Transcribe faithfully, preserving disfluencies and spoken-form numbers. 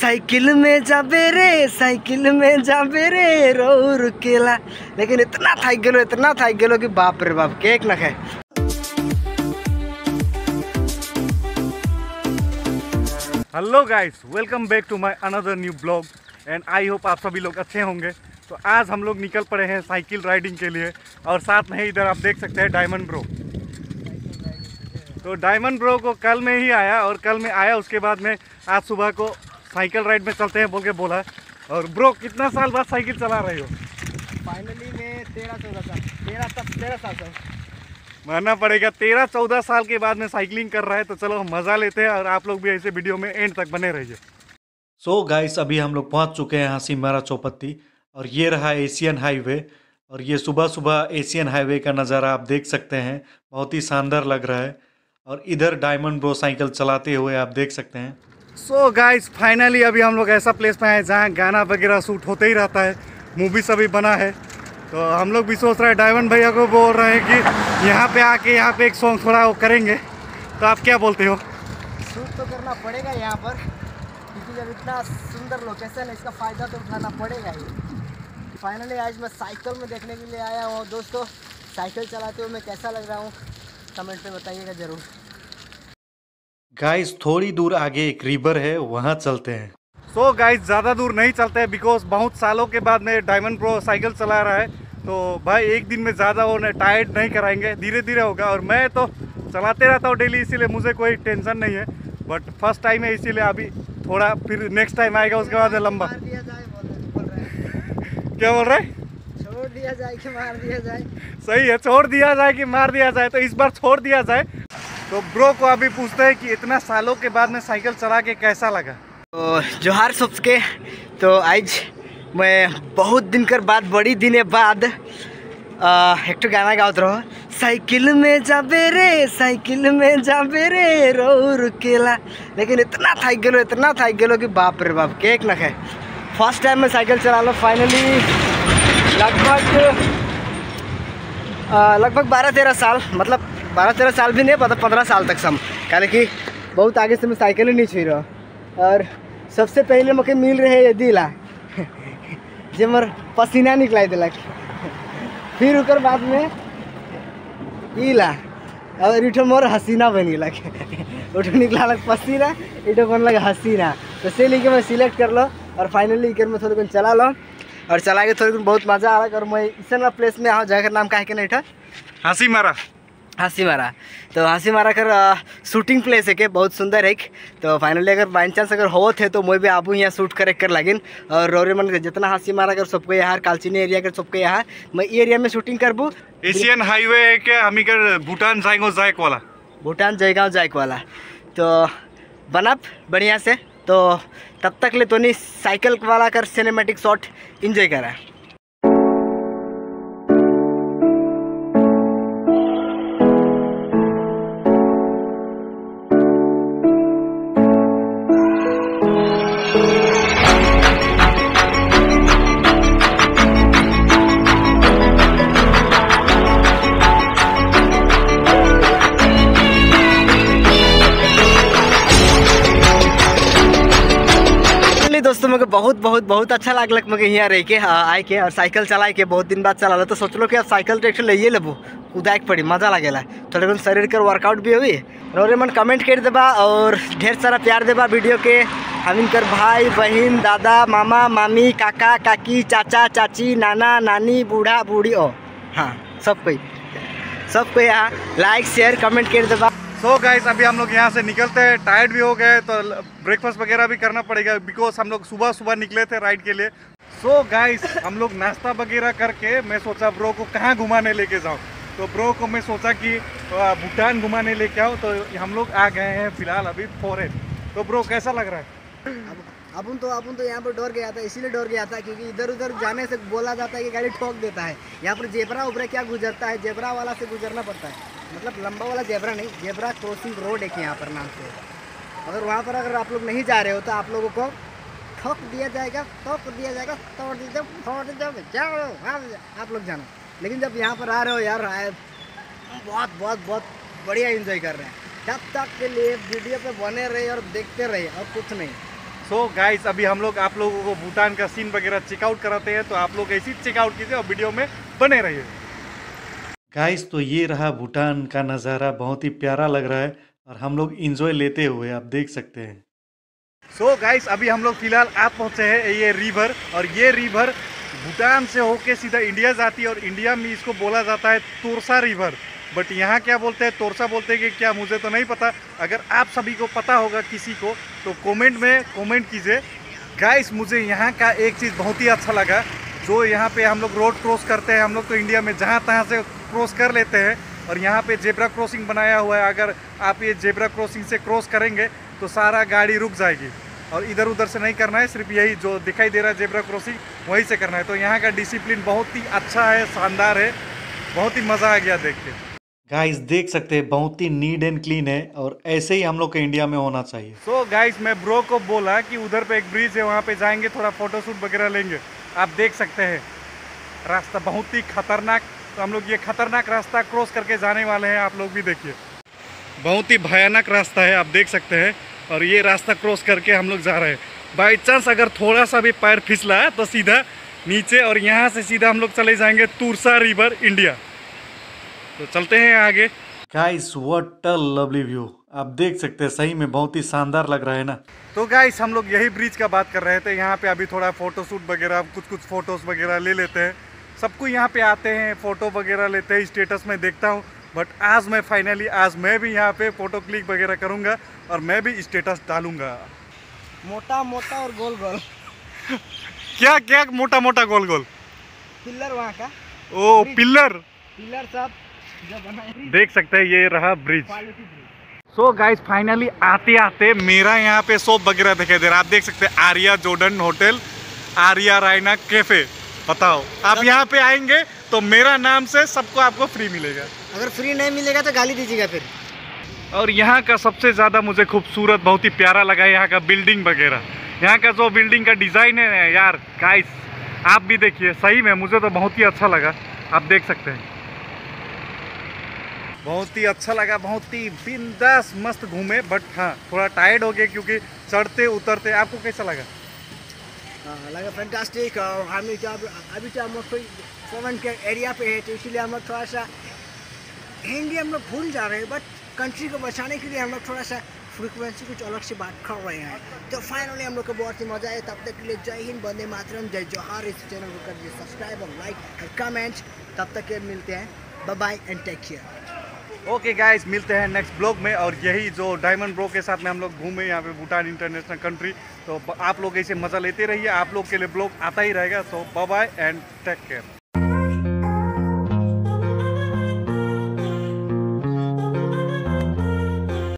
Cycle में जाबे रे साइकिल में जाबे रे रो रुकेला, लेकिन इतना थाक गेलो इतना थाक गेलो कि बाप रे बाप केक न खाए। Hello guys, welcome back to my another new blog and I hope आप सभी लोग अच्छे होंगे। तो आज हम लोग निकल पड़े हैं साइकिल राइडिंग के लिए और साथ में ही इधर आप देख सकते हैं डायमंड ब्रो। तो डायमंड ब्रो को कल में ही आया और कल में आया उसके बाद में आज सुबह को साइकिल राइड में चलते हैं बोल के बोला। और ब्रो कितना साल बाद साइकिल चला रहे हो? फाइनली मैं तेरह चौदह साल तेरह तक तेरह साल से मानना पड़ेगा तेरह चौदह साल के बाद में साइकिलिंग कर रहा है। तो चलो हम मज़ा लेते हैं और आप लोग भी ऐसे वीडियो में एंड तक बने रहिए। सो so गाइस, अभी हम लोग पहुंच चुके हैं हासीमारा चौपत्ती और ये रहा एशियन हाईवे। और ये सुबह सुबह एशियन हाईवे का नज़ारा आप देख सकते हैं, बहुत ही शानदार लग रहा है। और इधर डायमंड ब्रो साइकिल चलाते हुए आप देख सकते हैं। सो गाइस, फाइनली अभी हम लोग ऐसा प्लेस पे आए जहाँ गाना वगैरह शूट होते ही रहता है, मूवी सभी बना है। तो हम लोग भी सोच रहे हैं, डायमंड भैया को बोल रहे हैं कि यहाँ पे आके यहाँ पे एक सॉन्ग थोड़ा वो करेंगे। तो आप क्या बोलते हो? शूट तो करना पड़ेगा यहाँ पर, क्योंकि जब इतना सुंदर लोकेशन है इसका फ़ायदा तो उठाना पड़ेगा ही। फाइनली आज मैं साइकिल में देखने के लिए आया हूँ। दोस्तों, साइकिल चलाते हुए मैं कैसा लग रहा हूँ कमेंट में बताइएगा ज़रूर। गाइस, थोड़ी दूर आगे एक रिवर है, वहाँ चलते हैं। सो so गाइस, ज़्यादा दूर नहीं चलते हैं बिकॉज बहुत सालों के बाद में डायमंड प्रो साइकिल चला रहा है। तो भाई एक दिन में ज़्यादा वो टायर्ड नहीं कराएंगे, धीरे धीरे होगा। और मैं तो चलाते रहता हूँ डेली, इसीलिए मुझे कोई टेंशन नहीं है। बट फर्स्ट टाइम है इसीलिए अभी थोड़ा, फिर नेक्स्ट टाइम आएगा उसके बाद लंबा। क्या बोल रहे? छोड़ दिया जाए कि मार दिया जाए? सही है, छोड़ दिया जाए कि मार दिया जाए। तो इस बार छोड़ दिया जाए। तो ब्रो को अभी पूछते हैं कि इतना सालों के बाद में साइकिल चला के कैसा लगा। तो जोहार सबके। तो आज मैं बहुत दिन कर बाद बड़ी दिन बाद एक तो गाना गाते रहो, साइकिल में जाबे रे साइकिल में जाबे रे रो रुकेला, लेकिन इतना थाक गेलो इतना थाक गेलो कि बाप रे बाप केक न खाए। फर्स्ट टाइम मैं साइकिल चला लो। फाइनली लगभग लगभग बारह तेरह साल, मतलब बारह तेरह साल भी नहीं पता, पंद्रह साल तक सम, कारण कि बहुत आगे से मैं साइकिल ही नहीं छुई रहा। और सबसे पहले मुझे मिल रहे ये दिला जो मोर पसीना निकलाई दिलक, फिर उकर बाद में इला और इठो मोर हसीना बन गलक। उठो निकला लग पसीना, इठो बन लग हसीना। तो से लेके मैं सिलेक्ट कर लो और फाइनली इकर में थोड़ा चला लो और चला के थोड़ी बहुत मज़ा आ रहा। और मैं इस प्लेस में आओ, जगह नाम काहे के नहीं था, हासीमारा हासीमारा। तो हासीमारा कर शूटिंग प्लेस है के बहुत सुंदर है। तो फाइनली अगर बाई चांस अगर हो थे तो मैं भी आबू यहाँ शूट करे कर लगिन। और रोरे मन जितना हासीमारा कर सबको यहाँ कालचिनी एरिया कर सबको यहाँ मैं ये एरिया में शूटिंग करबू। एशियन हाईवे है के हमी कर भूटान जाएंगे जायक वाला, भूटान जयगांव जायक वाला। तो बनब बढ़िया से। तो तब तक ले तो नहीं साइकिल वाला कर सिनेमेटिक शॉट इंजॉय करा। दोस्तों मुझे बहुत बहुत बहुत अच्छा लागलक मुझे यहाँ रह के आए के और साइकिल चलाए के बहुत दिन बाद चला। तो सोच लो कि अब साइकिल तो एक ले लेबू, कूदा के पड़ी मजा लगेला, थोड़ा शरीर कर वर्कआउट भी हुई। और मन कमेंट कर देबा और ढेर सारा प्यार देबा वीडियो के। हम इनकर भाई बहन दादा मामा मामी काका काकी चाचा चाची नाना नानी बूढ़ा बूढ़ी ओ हाँ सब कोई सब कोई यहाँ लाइक शेयर कमेंट कर देबा। सो गाइस, अभी हम लोग यहाँ से निकलते हैं, टायर्ड भी हो गए तो ब्रेकफास्ट वगैरह भी करना पड़ेगा बिकॉज हम लोग सुबह सुबह निकले थे राइड के लिए। सो गाइस, हम लोग नाश्ता वगैरह करके मैं सोचा ब्रो को कहाँ घुमाने लेके जाऊँ। तो ब्रो को मैं सोचा कि भूटान घुमाने लेके आओ। तो हम लोग आ गए हैं फिलहाल अभी फॉरेन। तो ब्रो कैसा लग रहा है? अब तो अब तो यहाँ पर डर गया था, इसीलिए डर गया था क्योंकि इधर उधर जाने से बोला जाता है कि गाड़ी ठोक देता है। यहाँ पर जेबरा उबरा क्या गुजरता है, जेबरा वाला से गुजरना पड़ता है, मतलब लंबा वाला जेबरा नहीं, जेबरा क्रॉसिंग रोड है यहाँ पर नाम से। अगर वहाँ पर अगर आप लोग नहीं जा रहे हो तो आप लोगों को ठोक दिया जाएगा, ठोक दिया जाएगा, तोड़ दीजिए, फोड़ दीजिए, जाओ आप लोग जाना। लेकिन जब यहाँ पर आ रहे हो यार, बहुत बहुत बहुत बढ़िया एंजॉय कर रहे हैं। तब तक के लिए वीडियो पे बने रहे और देखते रहे और कुछ नहीं। सो so गाइस अभी हम लोग आप लोगों को भूटान का सीन वगैरह चेकआउट कराते हैं, तो आप लोग ऐसे ही चेकआउट कीजिए और वीडियो में बने रहिए। गाइस तो ये रहा भूटान का नज़ारा, बहुत ही प्यारा लग रहा है और हम लोग इंजॉय लेते हुए आप देख सकते हैं। सो so गाइस अभी हम लोग फिलहाल आप पहुंचे हैं ये रिवर, और ये रिवर भूटान से होके सीधा इंडिया जाती है और इंडिया में इसको बोला जाता है तोरसा रिवर। बट यहाँ क्या बोलते हैं, तोरसा बोलते हैं कि क्या, मुझे तो नहीं पता। अगर आप सभी को पता होगा किसी को तो कमेंट में कमेंट कीजिए। गाइस मुझे यहाँ का एक चीज़ बहुत ही अच्छा लगा, जो यहाँ पे हम लोग रोड क्रॉस करते हैं, हम लोग तो इंडिया में जहाँ तहाँ से क्रॉस कर लेते हैं, और यहाँ पे जेब्रा क्रॉसिंग बनाया हुआ है। अगर आप ये जेब्रा क्रॉसिंग से क्रॉस करेंगे तो सारा गाड़ी रुक जाएगी, और इधर उधर से नहीं करना है, सिर्फ यही जो दिखाई दे रहा है जेब्रा क्रॉसिंग वहीं से करना है। तो यहाँ का डिसिप्लिन बहुत ही अच्छा है, शानदार है, बहुत ही मज़ा आ गया देख के। गाइस देख सकते हैं बहुत ही नीट एंड क्लीन है, और ऐसे ही हम लोग के इंडिया में होना चाहिए। सो so गाइस मैं ब्रो को बोला कि उधर पे एक ब्रिज है, वहाँ पे जाएंगे, थोड़ा फोटोशूट वगैरह लेंगे। आप देख सकते हैं रास्ता बहुत ही खतरनाक, तो हम लोग ये खतरनाक रास्ता क्रॉस करके जाने वाले हैं। आप लोग भी देखिए, बहुत ही भयानक रास्ता है, आप देख सकते हैं। और ये रास्ता क्रॉस करके हम लोग जा रहे हैं। बाई चांस अगर थोड़ा सा भी पैर फिसला तो सीधा नीचे, और यहाँ से सीधा हम लोग चले जाएंगे तोरसा रिवर इंडिया। तो चलते हैं आगे। Guys what a lovely view, आप देख सकते हैं, सही में बहुत ही शानदार लग रहा है ना। तो गाइस हम लोग यही ब्रिज का बात कर रहे थे। यहाँ पे अभी थोड़ा फोटोशूट वगैरह, कुछ कुछ फोटोज वगैरह ले लेते हैं। सबको यहाँ पे आते हैं, फ़ोटो वगैरह लेते हैं, स्टेटस में देखता हूँ। बट आज मैं फाइनली आज मैं भी यहाँ पे फ़ोटो क्लिक वगैरह करूँगा और मैं भी स्टेटस डालूँगा। मोटा मोटा और गोल गोल क्या क्या मोटा मोटा गोल गोल पिलर वहाँ का, ओ पिलर पिलर सब जो बनाए, देख सकते हैं। ये रहा bridge. Quality bridge. So guys finally आते आते मेरा यहाँ पे शॉप वगैरह दिखाई दे रहा है। आप देख सकते हैं Arya Jordan hotel, Arya Raina cafe. बताओ आप यहाँ पे आएंगे तो मेरा नाम से सबको आपको फ्री मिलेगा। अगर फ्री नहीं मिलेगा तो गाली दीजिएगा फिर। और यहाँ का सबसे ज़्यादा मुझे खूबसूरत, बहुत ही प्यारा लगा यहाँ का बिल्डिंग वगैरह। यहाँ का जो बिल्डिंग का डिज़ाइन है यार गाइस, आप भी देखिए, सही में मुझे तो बहुत ही अच्छा लगा। आप देख सकते हैं, बहुत ही अच्छा लगा, बहुत ही बिंदास मस्त घूमे। बट हाँ थोड़ा टायर्ड हो गए क्योंकि चढ़ते उतरते। आपको कैसा लगा? हाँ लगा फैंटास्टिक। और हम जब अभी तो हम लोग कोई फॉरेन के एरिया पे है, तो इसीलिए हम लोग थोड़ा सा हिंदी हम लोग भूल जा रहे हैं। बट कंट्री को बचाने के लिए हम लोग थोड़ा सा फ्रीक्वेंसी कुछ अलग से बात कर रहे हैं। तो फाइनली हम लोग को बहुत ही मजा आया। तब तक के लिए जय हिंद, वंदे मातरम, जय जोहार। इस चैनल को कर दीजिए सब्सक्राइब और लाइक और कमेंट। तब तक के मिलते हैं, bye bye and take care. Okay guys, मिलते हैं नेक्स्ट ब्लॉग में। और यही जो डायमंड ब्रो के साथ में हम लोग घूमे यहाँ पे भूटान इंटरनेशनल कंट्री, तो आप लोग ऐसे मज़ा लेते रहिए। आप लोग के लिए ब्लॉग आता ही रहेगा। So bye bye and take care.